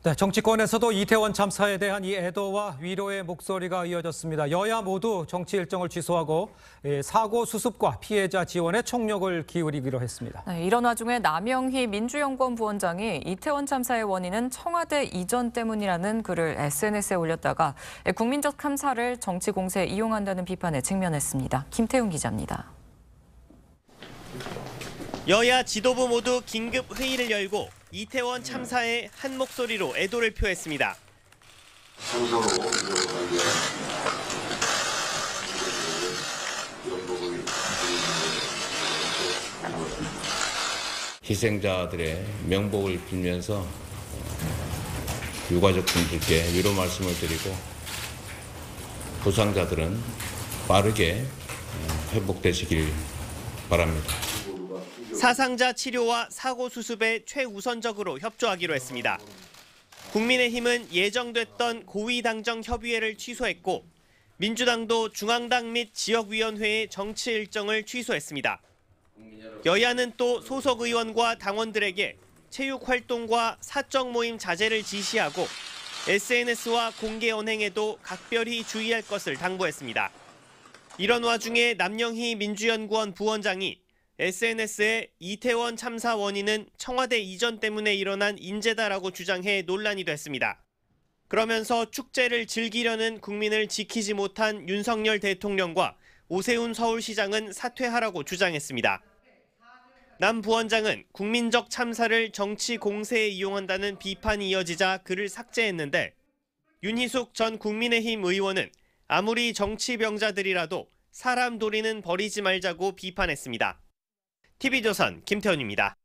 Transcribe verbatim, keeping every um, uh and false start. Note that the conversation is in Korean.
네, 정치권에서도 이태원 참사에 대한 이 애도와 위로의 목소리가 이어졌습니다. 여야 모두 정치 일정을 취소하고 사고 수습과 피해자 지원에 총력을 기울이기로 했습니다. 네, 이런 와중에 남영희 민주연구원 부원장이 이태원 참사의 원인은 청와대 이전 때문이라는 글을 에스엔에스에 올렸다가 국민적 참사를 정치 공세에 이용한다는 비판에 직면했습니다. 김태훈 기자입니다. 여야 지도부 모두 긴급 회의를 열고 이태원 참사에 한 목소리로 애도를 표했습니다. 희생자들의 명복을 빌면서 유가족분들께 위로 말씀을 드리고 부상자들은 빠르게 회복되시길 바랍니다. 사상자 치료와 사고 수습에 최우선적으로 협조하기로 했습니다. 국민의힘은 예정됐던 고위당정 협의회를 취소했고 민주당도 중앙당 및 지역위원회의 정치 일정을 취소했습니다. 여야는 또 소속 의원과 당원들에게 체육활동과 사적 모임 자제를 지시하고 에스엔에스와 공개 언행에도 각별히 주의할 것을 당부했습니다. 이런 와중에 남영희 민주연구원 부원장이 에스엔에스에 이태원 참사 원인은 청와대 이전 때문에 일어난 인재다라고 주장해 논란이 됐습니다. 그러면서 축제를 즐기려는 국민을 지키지 못한 윤석열 대통령과 오세훈 서울시장은 사퇴하라고 주장했습니다. 남 부원장은 국민적 참사를 정치 공세에 이용한다는 비판이 이어지자 글을 삭제했는데 윤희숙 전 국민의힘 의원은 아무리 정치병자들이라도 사람 도리는 버리지 말자고 비판했습니다. 티비조선 김태훈입니다.